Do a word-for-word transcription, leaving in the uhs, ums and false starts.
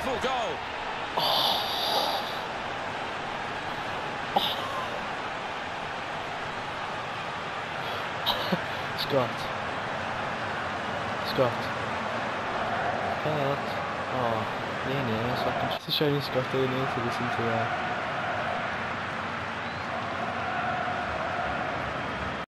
Beautiful goal. Oh. Oh. Scott. Scott. Scott. Oh, det är inne. Så att det är Scott är inne till det sin tur.